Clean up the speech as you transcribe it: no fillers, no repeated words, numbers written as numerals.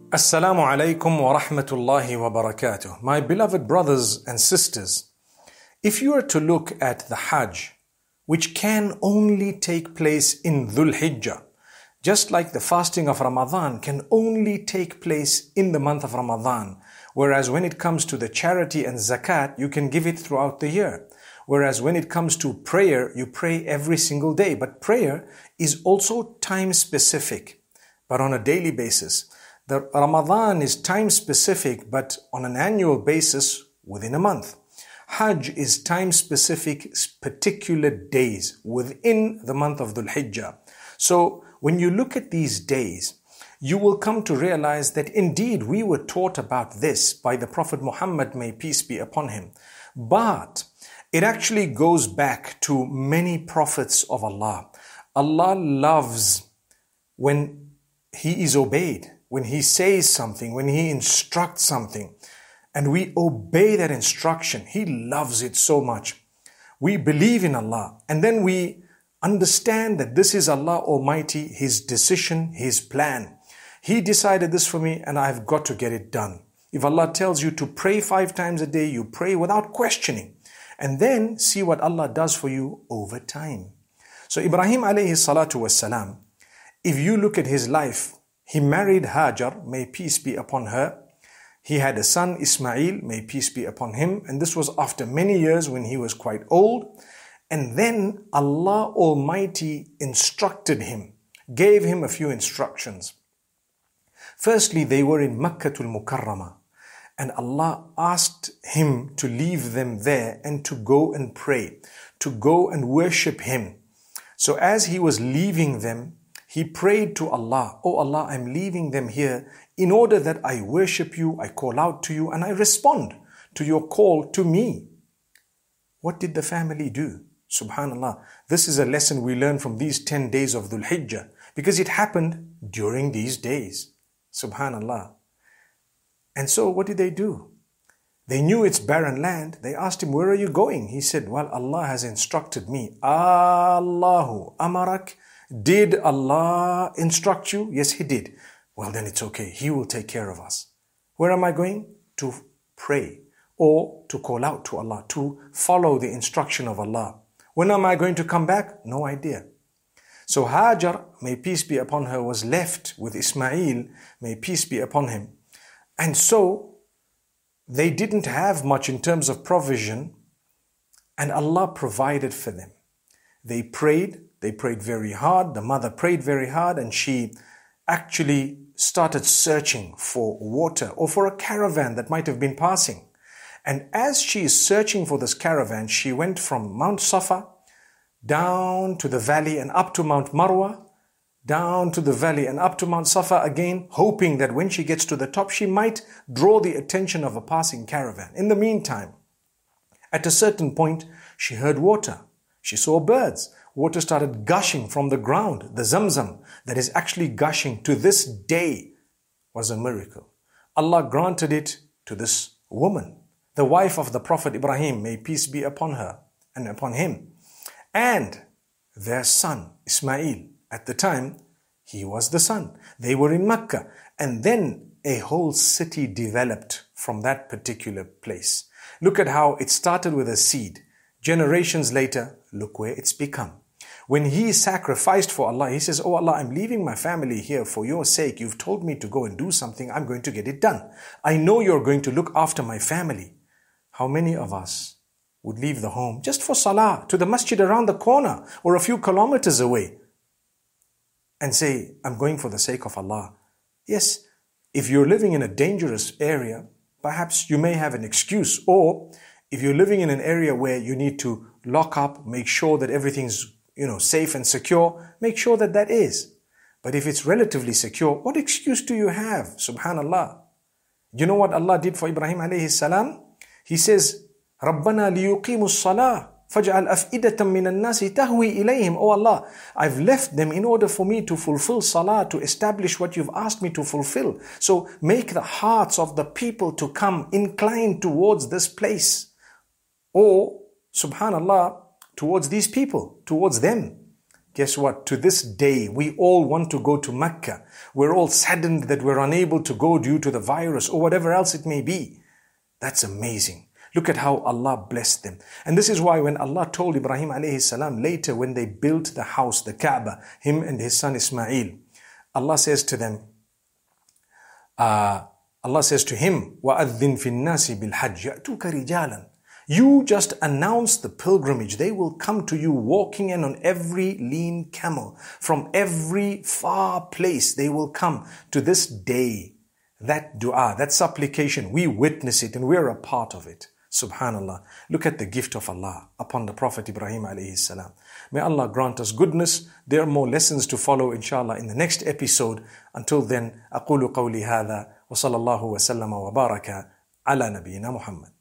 Assalamu alaikum wa rahmatullahi wa barakatuh. My beloved brothers and sisters, if you are to look at the Hajj, which can only take place in Dhul Hijjah, just like the fasting of Ramadan can only take place in the month of Ramadan, whereas when it comes to the charity and zakat, you can give it throughout the year. Whereas when it comes to prayer, you pray every single day. But prayer is also time specific, but on a daily basis. The Ramadan is time specific, but on an annual basis within a month. Hajj is time specific, particular days within the month of Dhul Hijjah. So when you look at these days, you will come to realize that indeed we were taught about this by the Prophet Muhammad, may peace be upon him. But it actually goes back to many prophets of Allah. Allah loves when He is obeyed. When He says something, when He instructs something, and we obey that instruction, He loves it so much. We believe in Allah, and then we understand that this is Allah Almighty, His decision, His plan. He decided this for me, and I've got to get it done. If Allah tells you to pray 5 times a day, you pray without questioning, and then see what Allah does for you over time. So Ibrahim alayhi salatu wassalam, if you look at his life, he married Hajar, may peace be upon her. He had a son, Ismail, may peace be upon him. And this was after many years when he was quite old. And then Allah Almighty instructed him, gave him a few instructions. Firstly, they were in Makkatul Mukarramah. And Allah asked him to leave them there and to go and pray, to go and worship Him. So as he was leaving them, he prayed to Allah, "Oh Allah, I'm leaving them here in order that I worship you, I call out to you, and I respond to your call to me." What did the family do? Subhanallah. This is a lesson we learn from these 10 days of Dhul Hijjah, because it happened during these days. Subhanallah. And so what did they do? They knew it's barren land. They asked him, "Where are you going?" He said, "Well, Allah has instructed me." Allahu amarak. Did Allah instruct you? Yes, He did. Well, then it's okay. He will take care of us. Where am I going? To pray or to call out to Allah, to follow the instruction of Allah. When am I going to come back? No idea. So Hajar, may peace be upon her, was left with Ismail, may peace be upon him. And so they didn't have much in terms of provision, and Allah provided for them. They prayed very hard. The mother prayed very hard, and she actually started searching for water or for a caravan that might have been passing. And as she is searching for this caravan, she went from Mount Safa down to the valley and up to Mount Marwa, down to the valley and up to Mount Safa again, hoping that when she gets to the top, she might draw the attention of a passing caravan. In the meantime, at a certain point, she heard water. She saw birds. Water started gushing from the ground. The Zamzam that is actually gushing to this day was a miracle. Allah granted it to this woman, the wife of the Prophet Ibrahim, may peace be upon her and upon him, and their son Ismail. At the time, he was the son. They were in Mecca, and then a whole city developed from that particular place. Look at how it started with a seed. Generations later, look where it's become. When he sacrificed for Allah, he says, "Oh Allah, I'm leaving my family here for your sake. You've told me to go and do something. I'm going to get it done. I know you're going to look after my family." How many of us would leave the home just for salah to the masjid around the corner or a few kilometers away and say, "I'm going for the sake of Allah"? Yes, if you're living in a dangerous area, perhaps you may have an excuse. Or if you're living in an area where you need to lock up, make sure that everything's safe and secure, make sure that that is. But if it's relatively secure, what excuse do you have? Subhanallah. You know what Allah did for Ibrahim alayhi salam? He says, "Rabbana liyuqimu as-salah faj'al af'idatan min an-nasi tahwi ilayhim." Oh Allah, I've left them in order for me to fulfill salah, to establish what you've asked me to fulfill. So make the hearts of the people to come inclined towards this place. Or, subhanallah, towards these people, towards them. Guess what? To this day, we all want to go to Mecca. We're all saddened that we're unable to go due to the virus or whatever else it may be. That's amazing. Look at how Allah blessed them. And this is why when Allah told Ibrahim alayhi salam later when they built the house, the Kaaba, him and his son Ismail, Allah says to them, Allah says to him, وَأَذِّن فِي النَّاسِ بِالْحَجِّ يَأْتُوكَ رِجَالًا. You just announce the pilgrimage. They will come to you walking in on every lean camel. From every far place they will come. To this day, that dua, that supplication, we witness it and we're a part of it. Subhanallah. Look at the gift of Allah upon the Prophet Ibrahim alayhi salam. May Allah grant us goodness. There are more lessons to follow inshallah in the next episode. Until then, أقول قولي هذا وصلى الله وسلم وبارك على نبينا محمد.